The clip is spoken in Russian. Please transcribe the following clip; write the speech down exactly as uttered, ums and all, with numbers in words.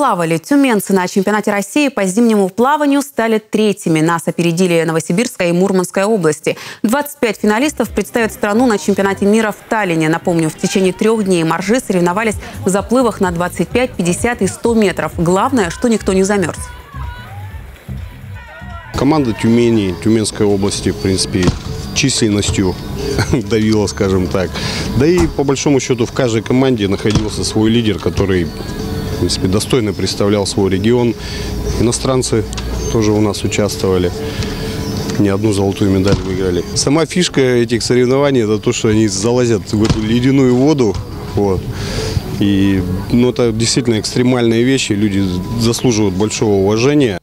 плавали. Тюменцы на чемпионате России по зимнему плаванию стали третьими. Нас опередили Новосибирская и Мурманская области. двадцать пять финалистов представят страну на чемпионате мира в Таллине. Напомню, в течение трех дней моржи соревновались в заплывах на двадцать пять, пятьдесят и сто метров. Главное, что никто не замерз. Команда Тюмени, Тюменской области, в принципе, численностью давила, скажем так. Да и по большому счету в каждой команде находился свой лидер, который, в принципе, достойно представлял свой регион. Иностранцы тоже у нас участвовали. Не одну золотую медаль выиграли. Сама фишка этих соревнований – это то, что они залазят в эту ледяную воду. Вот. И, ну, это действительно экстремальные вещи. Люди заслуживают большого уважения.